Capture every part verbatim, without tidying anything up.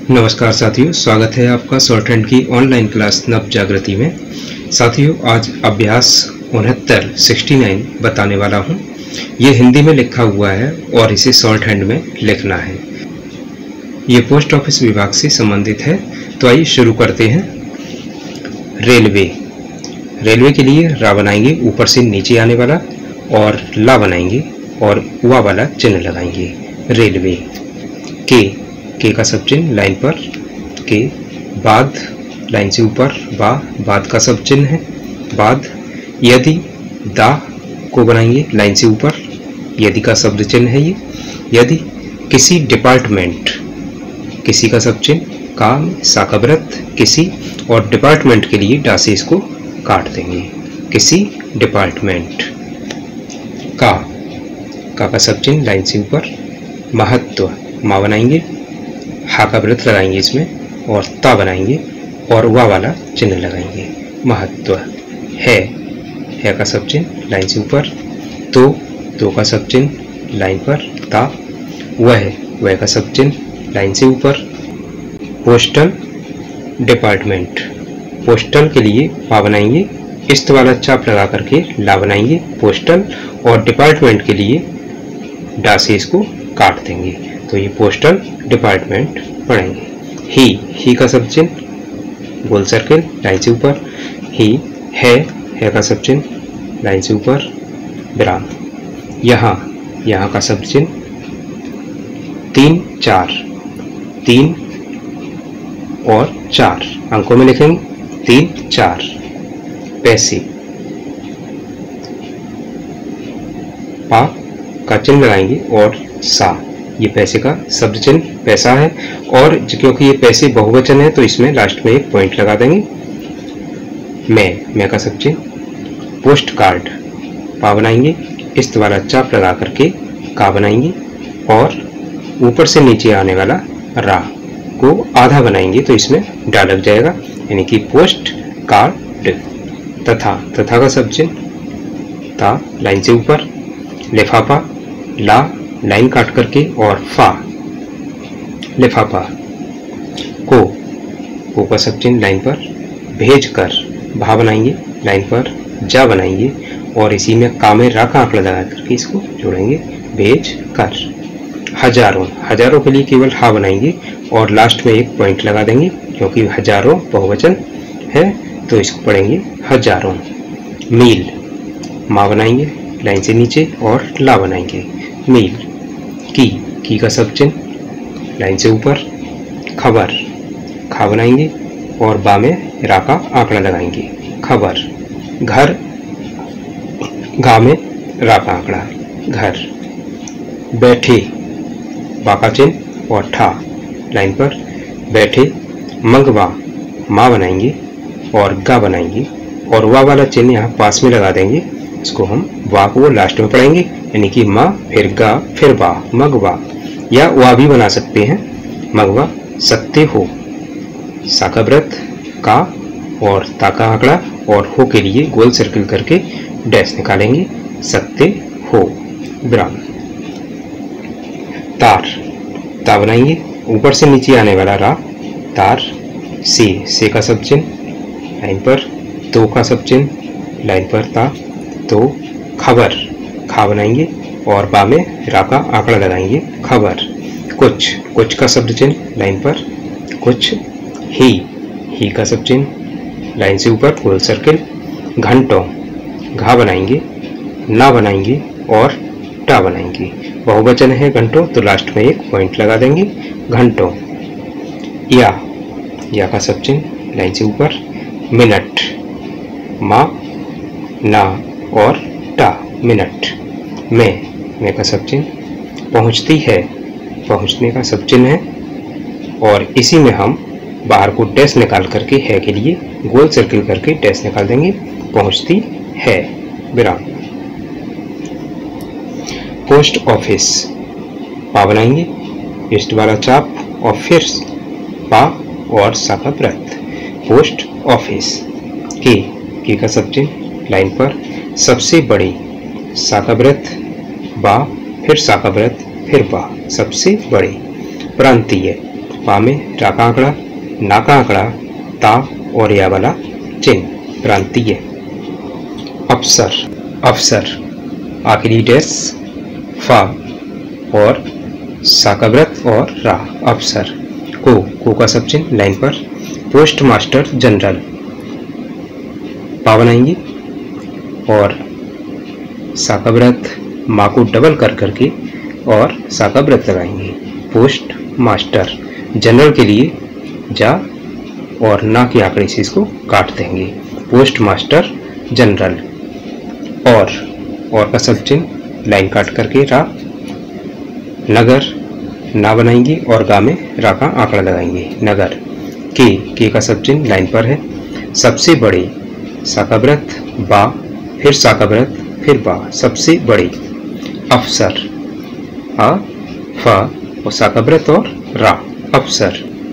नमस्कार साथियों, स्वागत है आपका शॉर्ट हैंड की ऑनलाइन क्लास नव जागृति में। साथियों, आज अभ्यास उनहत्तर सिक्सटी नाइन बताने वाला हूं। ये हिंदी में लिखा हुआ है और इसे शॉर्ट हैंड में लिखना है। ये पोस्ट ऑफिस विभाग से संबंधित है। तो आइए शुरू करते हैं। रेलवे रेलवे के लिए रा बनाएंगे, ऊपर से नीचे आने वाला, और ला बनाएंगे और वा वाला चिन्ह लगाएंगे। रेलवे। के के का सब चिन्ह लाइन पर, के बाद लाइन से ऊपर, बा बाद का सब चिन्ह है, बाद। यदि दा को बनाएंगे लाइन से ऊपर, यदि का शब्द चिन्ह है ये। यदि किसी डिपार्टमेंट, किसी का सब चिन्ह, काम साकब्रत किसी, और डिपार्टमेंट के लिए डा से इसको काट देंगे। किसी डिपार्टमेंट। का का का सब चिन्ह लाइन से ऊपर, महत्व मा बनाएंगे, हा का व्रत लगाएंगे इसमें, और ता बनाएंगे और वा वाला चिन्ह लगाएंगे। महत्व। है है का सब चिन्ह लाइन से ऊपर, तो तो का सब चिन्ह लाइन पर, ता। वह वह का सब चिन्ह लाइन से ऊपर। Postal department. पोस्टल के लिए पा बनाएंगे, इस्त वाला चाप लगा करके ला बनाएंगे पोस्टल, और डिपार्टमेंट के लिए डा से इसको काट देंगे। तो ये पोस्टल डिपार्टमेंट पढ़ेंगे। ही ही का सब चिन्ह गोल सर्किल लाइन से ऊपर, ही। है है का सब चिन्ह लाइन से ऊपर, विराम। यहाँ यहाँ का सब चिन्ह तीन चार, तीन और चार अंकों में लिखेंगे, तीन चार। पैसे। पा का चिन्ह लगाएंगे और सा, ये पैसे का शब्द चिन्ह पैसा है, और क्योंकि ये पैसे बहुवचन है तो इसमें लास्ट में एक पॉइंट लगा देंगे। मैं मैं का सब चिन्ह। Post card. पा बनाएंगे, इस्त वाला चाप लगा करके का बनाएंगे, और ऊपर से नीचे आने वाला रा को आधा बनाएंगे तो इसमें डा लग जाएगा, यानी कि पोस्ट कार्ड। तथा तथा का सब चिन्ह, ता लाइन से ऊपर, लिफाफा ला लाइन काट करके, और फा लिफाफा। को को का सब चिन्ह लाइन पर, भेज कर भा बनाएंगे लाइन पर, जा बनाएंगे, और इसी में का में रा का आंकड़ा लगा करके इसको जोड़ेंगे, भेज कर। हजारों हजारों के लिए केवल हा बनाएंगे और लास्ट में एक पॉइंट लगा देंगे, क्योंकि हजारों बहुवचन है तो इसको पढ़ेंगे हजारों। मील मा बनाएंगे लाइन से नीचे और ला बनाएंगे, मील। की की का सब चिन्ह लाइन से ऊपर, खबर खा बनाएंगे और बा में रा का आंकड़ा लगाएंगे, खबर। घर घा में रा का आंकड़ा, घर। बैठे बा का चिन्ह और ठा लाइन पर, बैठे। मंगवा मा बनाएंगे और गा बनाएंगे, और वा वाला चिन्ह यहाँ पास में लगा देंगे, इसको हम वा को लास्ट में पढ़ेंगे, यानी कि मा फिर गा फिर वा, मगवा। या वा भी बना सकते हैं, मगवा सकते हो। साकब्रत का और ता का आंकड़ा, और हो के लिए गोल सर्किल करके डैश निकालेंगे, सकते हो, विराम। तार ता बनाएंगे, ऊपर से नीचे आने वाला रा, तार। से से का सब चिन्ह लाइन पर, तो का सब चिन्ह लाइन पर, ता तो। खबर खा बनाएंगे और बा में रा का आंकड़ा लगाएंगे, खबर। कुछ कुछ का शब्द चिन्ह लाइन पर, कुछ। ही ही का सब चिन्ह लाइन से ऊपर गोल सर्किल, घंटों घा बनाएंगे, ना बनाएंगे और टा बनाएंगे, बहुवचन है घंटों तो लास्ट में एक पॉइंट लगा देंगे, घंटों। या या का सब चिन्ह लाइन से ऊपर, मिनट मा ना और टा, मिनट। में में का सब चिन्ह, पहुंचती है पहुंचने का सब चिन्ह है, और इसी में हम बाहर को डैश निकाल करके है के लिए गोल सर्किल करके डैश निकाल देंगे, पहुंचती है, विराम। पोस्ट ऑफिस पा बनाएंगे, इस्ट वाला चाप और फिर पा और सा का व्रत, पोस्ट ऑफिस। के के का सब चिन्ह लाइन पर, सबसे बड़ी सा का व्रत, बा फिर सा का व्रत फिर बा, सबसे बड़े। प्रांतीय पा में रा का आंकड़ा, ना का आंकड़ा, ता और या वाला चिन्ह प्रांतीय। अफसर, अफसर आखिरी डैश फा और सा का व्रत और रा, अफसर। को, को का सब चिन्ह लाइन पर, पोस्ट मास्टर जनरल, पा बनाएंगे और सा का व्रत माँ को डबल कर करके और सा का व्रत लगाएंगे। पोस्ट मास्टर जनरल के लिए जा और ना के आंकड़े से इसको काट देंगे। Post master general. और और का सब चिन्ह लाइन काट करके रा, नगर ना बनाएंगे और गा में रा का आंकड़ा लगाएंगे, नगर। के, के का सब चिन्ह लाइन पर है। सबसे बड़े सा का व्रत बा, फिर सा का व्रत फिर बा, सबसे बड़े। अफसर आ फा और सा का व्रत और रा, अफसर।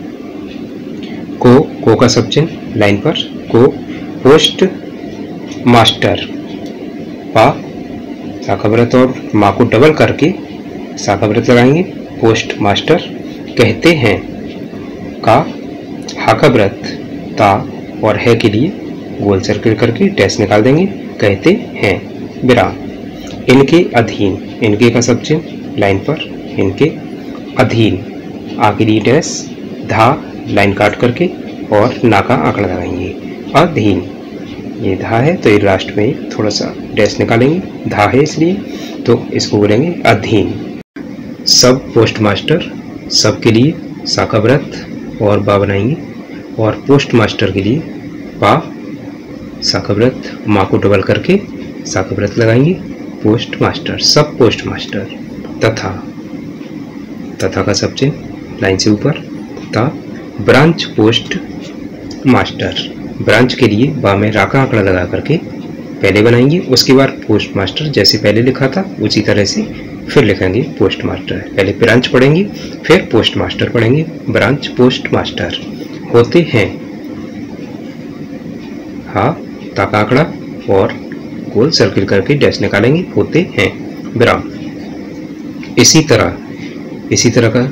को, को का सब चिन्ह लाइन पर, को पोस्ट मास्टर, पा सा का व्रत और माँ को डबल करके सा का व्रत लगाएंगे, पोस्ट मास्टर। कहते हैं का हा का व्रत ता और है के लिए गोल सर्किल करके डैश निकाल देंगे, कहते हैं, विराम। इनके अधीन, इनके का सब चिन्ह लाइन पर, इनके अधीन आखिरी डैश धा लाइन काट करके और ना का आंकड़ा लगाएंगे, अधीन। ये धा है तो ये लास्ट में थोड़ा सा डैश निकालेंगे, धा है इसलिए, तो इसको बोलेंगे अधीन। सब पोस्ट मास्टर, सब के लिए सा का व्रत और बा बनाएंगे और पोस्ट मास्टर के लिए पा सा का व्रत माँ को डबल करके सा का व्रत लगाएंगे, पोस्ट मास्टर, सब पोस्ट मास्टर। तथा, तथा का सब चिन्ह लाइन से ऊपर, ता ब्रांच पोस्ट मास्टर, ब्रांच के लिए बा में रा का आंकड़ा लगा करके पहले बनाएंगे, उसके बाद पोस्ट मास्टर जैसे पहले लिखा था उसी तरह से फिर लिखेंगे पोस्ट मास्टर। पहले ब्रांच पढ़ेंगे फिर पोस्ट मास्टर पढ़ेंगे, ब्रांच पोस्ट मास्टर। होते हैं हा ता का आंकड़ा और गोल सर्किल करके डैश निकालेंगे, होते हैं, विराम। इसी तरह इसी तरह का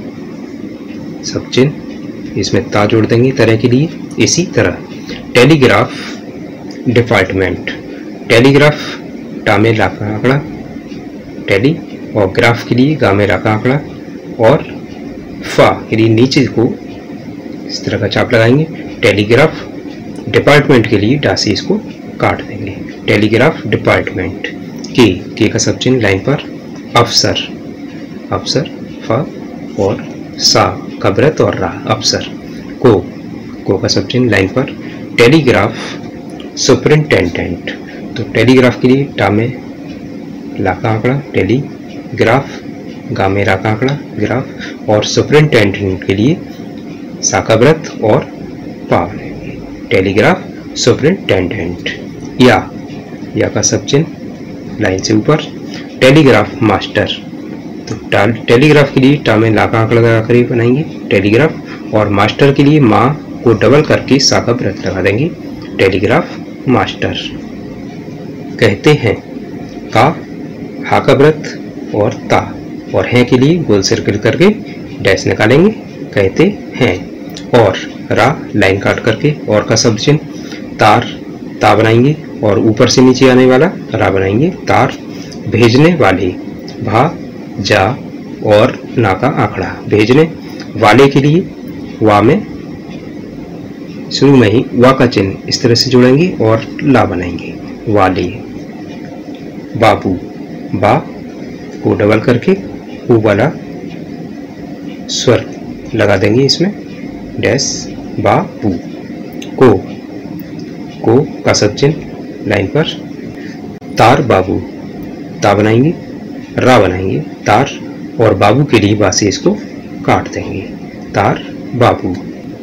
सब चिन्ह इसमें ता जोड़ देंगे तरह के लिए। इसी तरह टेलीग्राफ डिपार्टमेंट, टेलीग्राफ टा में ला का आंकड़ा, टेली और ग्राफ के लिए गा में रा का आंकड़ा और फा के लिए नीचे को इस तरह का चाप लगाएंगे। टेलीग्राफ डिपार्टमेंट के लिए डा से इसको काट देंगे, टेलीग्राफ डिपार्टमेंट। के, के का सब चिन्ह लाइन पर, अफसर, अफसर फा और सा का व्रत और रा, अफसर। को, को का सब चिन्ह लाइन पर, टेलीग्राफ सुपरिंटेंडेंट, तो टेलीग्राफ के लिए टा में ला का आंकड़ा, टेलीग्राफ गा में रा का आंकड़ा, ग्राफ, और सुपरिंटेंडेंट के लिए सा का व्रत और पा, टेलीग्राफ सुपरिंटेंडेंट। या, या का सब चिन्ह लाइन से ऊपर, टेलीग्राफ मास्टर, तो टेलीग्राफ के लिए टा में ला का आंकड़ा लगा कर बनाएंगे टेलीग्राफ, और मास्टर के लिए माँ को डबल करके सा का व्रत लगा देंगे, टेलीग्राफ मास्टर। कहते हैं का हा का व्रत और ता और है के लिए गोल सर्किल करके डैश निकालेंगे, कहते हैं, और रा लाइन काट करके और का सब चिन्ह तार ता बनाएंगे और ऊपर से नीचे आने वाला रा बनाएंगे, तार। भेजने वाले भा जा और ना का आंकड़ा, भेजने वाले के लिए वा में शुरू में ही वा का चिन्ह इस तरह से जोड़ेंगे और ला बनाएंगे, वाले। बाबू, बा को डबल करके ऊ वाला स्वर लगा देंगे इसमें, डैश बाबू। को, को का सब चिन्ह लाइन पर, तार बाबू, ता बनाएंगे, रा बनाएंगे, तार, और बाबू के लिए बा से इसको काट देंगे, तार बाबू।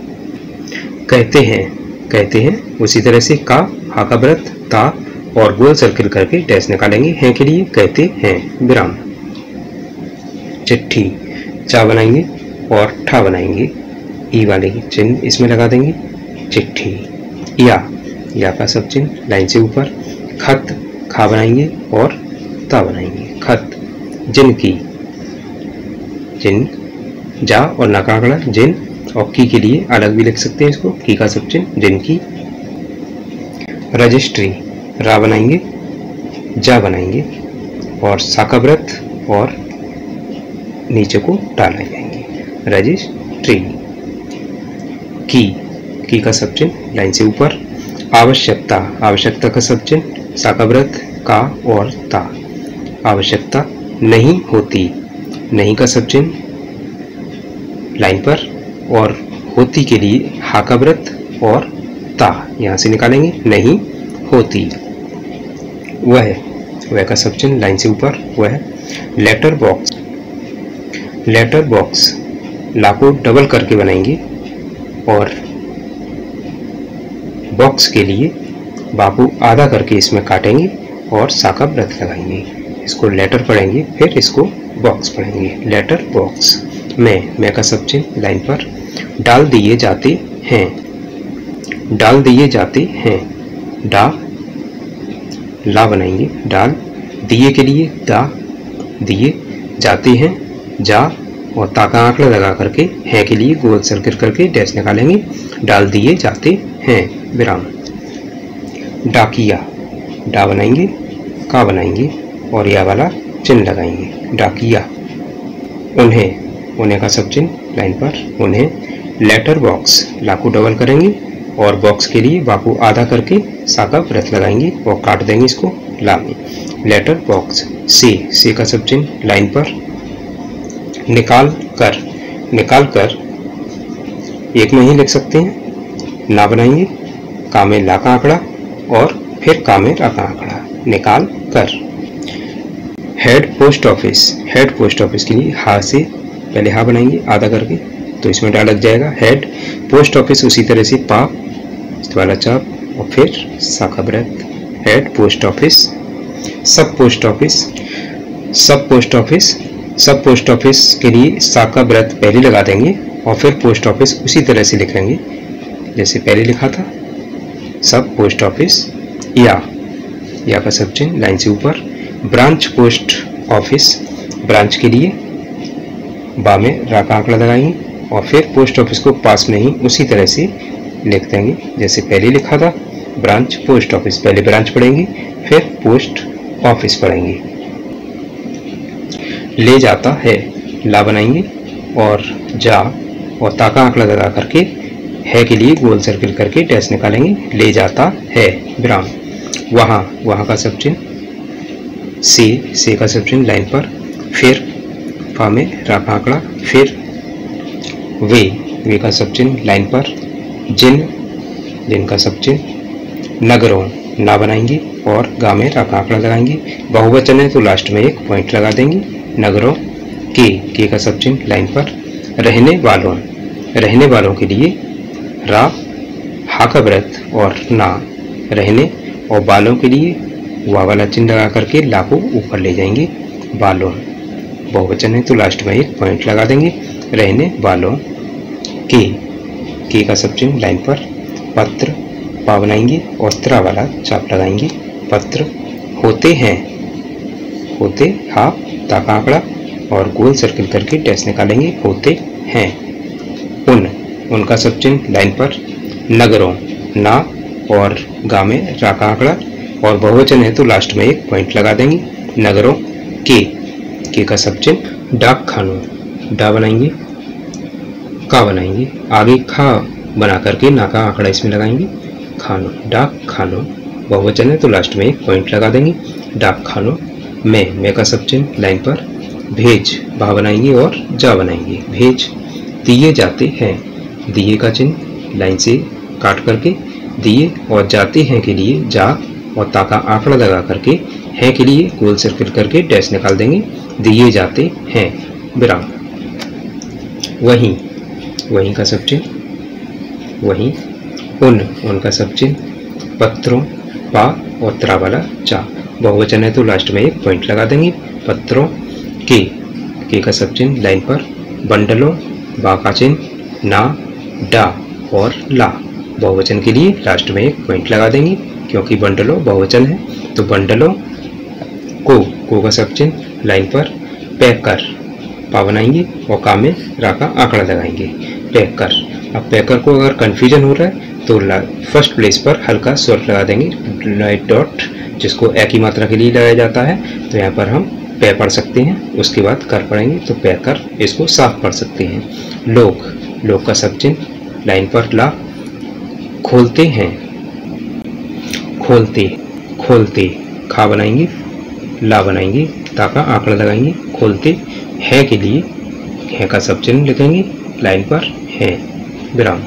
कहते हैं, कहते हैं उसी तरह से का हा का व्रत ता और गोल सर्किल करके डैश निकालेंगे, हैं के लिए कहते हैं, विराम। चिट्ठी, चा बनाएंगे और ठा बनाएंगे, ई वाले चिन्ह इसमें लगा देंगे, चिट्ठी। या, या का सब चिन्ह लाइन से ऊपर, खत, खा बनाएंगे और ता बनाएंगे, खत। जिनकी, जिन जा और ना का आंकड़ा, जिन, और की के लिए अलग भी लिख सकते हैं इसको, की का सब चिन्ह दिन की। रजिस्ट्री, रा बनाएंगे, जा बनाएंगे और साका व्रत और नीचे को डाल जाएंगे, रजिस्ट्री। की, की का सब चिन्ह लाइन से ऊपर। आवश्यकता, आवश्यकता का सब चिन्ह साका व्रत का और ता। आवश्यकता नहीं होती, नहीं का सब चिन्ह लाइन पर और होती के लिए हा का व्रत और ता यहाँ से निकालेंगे, नहीं होती। वह, वह का सब चिन्ह लाइन से ऊपर। वह। लेटर बॉक्स, लेटर बॉक्स ला को डबल करके बनाएंगे और बॉक्स के लिए बापू आधा करके इसमें काटेंगे और साका व्रत लगाएंगे। इसको लेटर पढ़ेंगे, फिर इसको बॉक्स पढ़ेंगे। लेटर बॉक्स में, मैं का सब चिन्ह लाइन पर। डाल दिए जाते हैं, डाल दिए जाते हैं, डा ला बनाएंगे, डाल। दिए के लिए दा, दिए। जाते हैं, जा और ता का आंकड़ा लगा करके है के लिए गोल सर्किल करके डैश निकालेंगे, डाल दिए जाते हैं, विराम। डाकिया, डा बनाएंगे, का बनाएंगे और या वाला चिन्ह लगाएंगे, डाकिया। उन्हें, उन्हें का सब चिन्ह लाइन पर। उन्हें। लेटर बॉक्स, ला को डबल करेंगे और बॉक्स के लिए बापू आधा करके साका व्रत लगाएंगे और काट देंगे इसको ला में। Letter box. से, से का सब चिन्ह लाइन पर। निकाल कर, निकाल कर एक में ही लिख सकते हैं, ना बनाएंगे, का में ला का आंकड़ा और फिर का में रा का आंकड़ा, निकाल कर। Head post office, head post office के लिए हा से पहले हा बनाएंगे आधा करके तो इसमें डाल लग जाएगा हेड। पोस्ट ऑफिस उसी तरह से पा वाला चाप और फिर साका व्रत, head post office. Sub post office, sub post office, sub post office के लिए साका व्रत पहले लगा देंगे और फिर पोस्ट ऑफिस उसी तरह से लिखेंगे जैसे पहले लिखा था। सब पोस्ट ऑफिस। या, या का सब चिन्ह लाइन से ऊपर। ब्रांच पोस्ट ऑफिस, ब्रांच के लिए बा में रा का आंकड़ा लगाएंगे और फिर पोस्ट ऑफिस को पास में ही उसी तरह से लिख देंगे जैसे पहले लिखा था। ब्रांच पोस्ट ऑफिस, पहले ब्रांच पढ़ेंगे फिर पोस्ट ऑफिस पढ़ेंगे। ले जाता है, ला बनाएंगे और जा और ता का आंकड़ा लगा करके है के लिए गोल सर्किल करके डैश निकालेंगे, ले जाता है, विराम। वहाँ, वहाँ का सब चिन्ह। से, से का सब चिन्ह लाइन पर। फिर फा में रा का आंकड़ा, फिर वे, वे का सब चिन्ह लाइन पर। जिन, जिन का सब चिन्ह। नगरों, ना बनाएंगे और गा में रा का आंकड़ा लगाएंगे। बहुवचन है तो लास्ट में एक पॉइंट लगा देंगे, नगरों के, के का सब चिन्ह लाइन पर। रहने वालों, रहने वालों के लिए रा हा का व्रत और ना, रहने, और बालों के लिए वाह वाला चिन्ह लगा करके ला को ऊपर ले जाएंगे, बालों। बहुवचन है तो लास्ट में एक पॉइंट लगा देंगे, रहने वालों के, के का सब चिन्ह लाइन पर। पत्र, पा बनाएंगे और त्रा वाला चाप लगाएंगे, पत्र। होते हैं, होते हा ता का आंकड़ा और गोल सर्किल करके डैश निकालेंगे, होते हैं। उन, उनका सब चिन्ह लाइन पर। नगरों, ना और गा में रा का आंकड़ा और बहुवचन है तो लास्ट में एक पॉइंट लगा देंगे, नगरों के, के का सब चिन्ह। डाक खानों, डा बनाएंगे, का बनाएंगे, आगे खा बना करके ना का आंकड़ा इसमें लगाएंगे, खानों, डाक खानों। बहुवचन है तो लास्ट में एक पॉइंट लगा देंगे, डाक खानों में, में का सब चिन्ह लाइन पर। भेज, भा बनाएंगे और जा बनाएंगे, भेज। दिए जाते हैं, दिए का चिन्ह लाइन से काट करके दिए और जाते हैं के लिए जा और ता का आंकड़ा लगा करके है के लिए गोल सर्किल करके डैश निकाल देंगे, दिए जाते हैं, विराम। वहीं, वहीं का सब चिन्ह, वहीं। उन, उनका सब चिन्ह। पत्रों, पा और त्रा वाला चा, बहुवचन है तो लास्ट में एक पॉइंट लगा देंगे, पत्रों के, के का सब चिन्ह लाइन पर। बंडलों, बा का चिन्ह, ना, डा और ला, बहुवचन के लिए लास्ट में एक पॉइंट लगा देंगे क्योंकि बंडलों बहुवचन है तो बंडलों को, को का सब चिन्ह लाइन पर। पैक कर, पा बनाएंगे और का में रा का आंकड़ा लगाएंगे, पैकर। अब पैकर को अगर कन्फ्यूजन हो रहा है तो फर्स्ट प्लेस पर हल्का स्वर लगा देंगे, लाइट डॉट, जिसको ए की मात्रा के लिए लगाया जाता है। तो यहाँ पर हम पै पढ़ सकते हैं, उसके बाद कर पढ़ेंगे तो पैकर, इसको साफ पढ़ सकते हैं। लोग, लोग का सब चिन्ह लाइन पर ला। खोलते हैं, खोलते, खोलते, खा बनाएंगे, ला बनाएंगे, ताका आंकड़ा लगाएंगे। खोलते है के लिए है का सब चिन्ह लिखेंगे, लाइन पर है, विराम।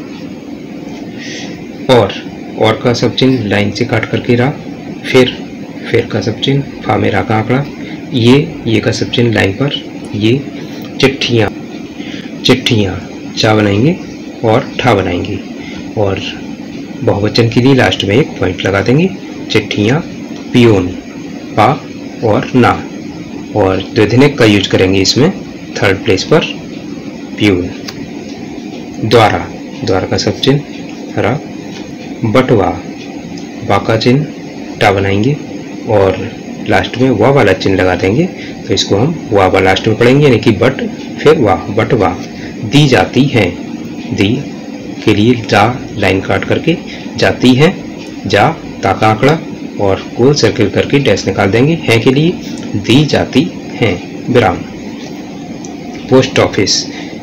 और, और का सब चिन्ह लाइन से काट करके रा। फिर, फिर का सब चिन्ह फा में रा का आंकड़ा। ये, ये का सब चिन्ह लाइन पर ये। चिट्ठियाँ, चिट्ठियाँ चा बनाएंगे और ठा बनाएंगे। और बहुवचन के लिए लास्ट में एक पॉइंट लगा देंगे, चिट्ठियाँ। पियोन, पा और ना। और द्विधिनिक का यूज करेंगे इसमें, थर्ड प्लेस पर पियून। द्वारा, द्वारा का सब चिन्ह रा। बटवा, बा का चिन्ह टा बनाएंगे और लास्ट में वाह वाला चिन्ह लगा देंगे। तो इसको हम वाह वाह लास्ट में पढ़ेंगे, यानी कि बट फिर वाह, बटवा। दी जाती है, दी के लिए जा लाइन काट करके जाती है, जा ताका आंकड़ा और गोल सर्किल करके डैश निकाल देंगे। है के लिए दी जाती हैं, विराम। पोस्ट ऑफिस,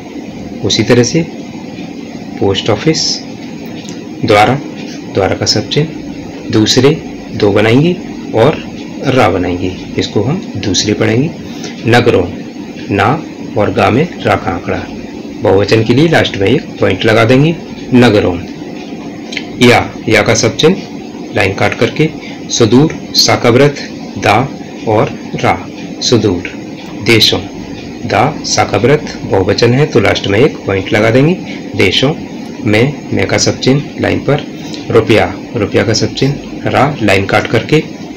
उसी तरह से पोस्ट ऑफिस। द्वारा, द्वारा का सब चिन्ह दूसरे, दो बनाएंगे और रा बनाएंगे, इसको हम दूसरे पढ़ेंगे। नगरों, ना और गा में रा का आंकड़ा। बहुवचन के लिए लास्ट में एक पॉइंट लगा देंगे, नगरों। या, या का सब चिन्ह लाइन काट करके सुदूर, साकाव्रत, दा और रा, सुदूर। देशों, दा साकाव्रत बहुवचन है तो लास्ट में एक पॉइंट लगा देंगे, देशों। में, में का सब चिन्ह लाइन पर। रुपया, रुपया का सब चिन्ह रा लाइन काट करके।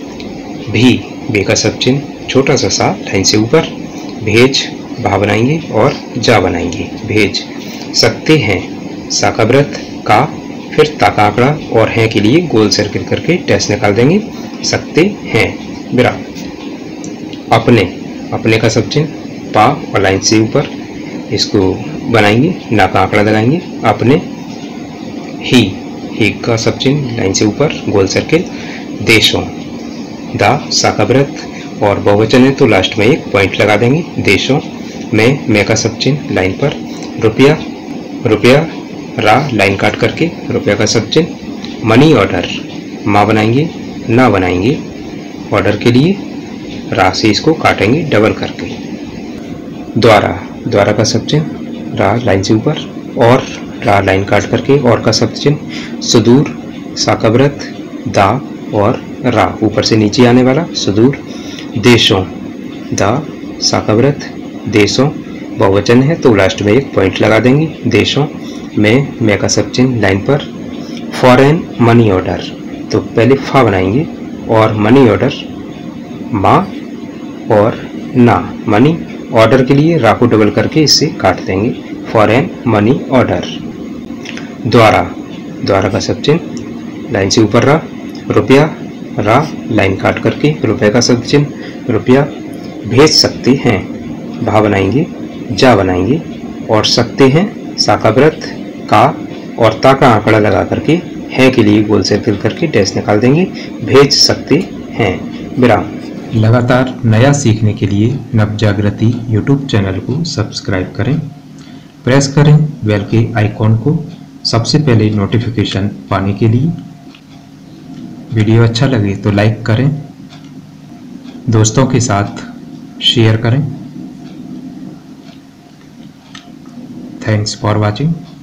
भी, बे का सब चिन्ह छोटा सा सा लाइन से ऊपर। भेज, भा बनाएंगे और जा बनाएंगे, भेज। सकते हैं, साकाव्रत का, फिर ताका आंकड़ा और हैं के लिए गोल सर्किल करके डैश निकाल देंगे, सकते हैं, विराम। अपने, अपने का सब चिन्ह पा और लाइन से ऊपर, इसको बनाएंगे, ना का आंकड़ा लगाएंगे, अपने। ही, ही का सब चिन्ह लाइन से ऊपर गोल सर्किल। देशों, दा साकाव्रत और बहुवचन है तो लास्ट में एक पॉइंट लगा देंगे, देशों। में, में का सब चिन्ह लाइन पर। रुपया, रुपया रा लाइन काट करके रुपया का सब चिन्ह। मनी ऑर्डर, माँ बनाएंगे, ना बनाएंगे, ऑर्डर के लिए रा से इसको काटेंगे डबल करके। द्वारा, द्वारा का सब चिन्ह रा लाइन से ऊपर और रा लाइन काट करके और का सब चिन्ह। सुदूर, साकाव्रत, दा और रा ऊपर से नीचे आने वाला, सुदूर। देशों, दा साकाव्रत, देशों बहुवचन है तो लास्ट में एक पॉइंट लगा देंगे, देशों। में, में का सब चिन्ह लाइन पर। फॉरेन मनी ऑर्डर, तो पहले फा बनाएंगे और मनी ऑर्डर, माँ और ना, मनी ऑर्डर के लिए रा को डबल करके इससे काट देंगे, फॉरेन मनी ऑर्डर। द्वारा, द्वारा का सब चिन्ह लाइन से ऊपर रा। रुपया, रा लाइन काट करके रुपये का सब चिन्ह, रुपया। भेज सकते हैं, भा बनाएंगे, जा बनाएंगे और सकते हैं साकाव्रत का और ता का आंकड़ा लगा करके है के लिए गोल सर्किल करके डैश निकाल देंगे, भेज सकते हैं, विराम। लगातार नया सीखने के लिए नवजागृति यूट्यूब चैनल को सब्सक्राइब करें, प्रेस करें बेल के आइकॉन को सबसे पहले नोटिफिकेशन पाने के लिए। वीडियो अच्छा लगे तो लाइक करें, दोस्तों के साथ शेयर करें। Thanks for watching.